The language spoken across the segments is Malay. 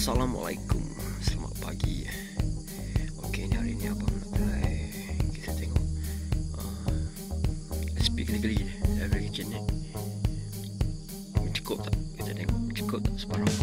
Assalamualaikum, selamat pagi. Okey, ni hari ni abang nak try. Kita tengok SP kali-kali dari kitchen ni. Cukup tak? Kita tengok cukup tak separuh.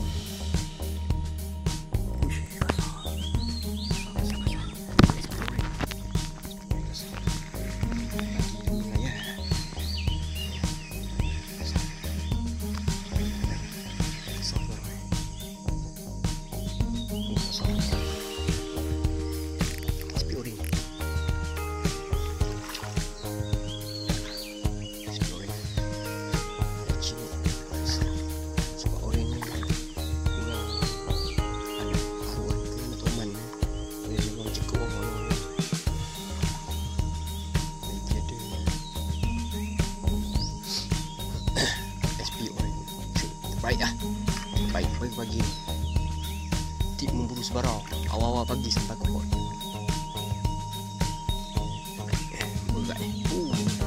Baik pagi-pagi ni tip memburu sebarau awal-awal pagi sampai kokot berat ni.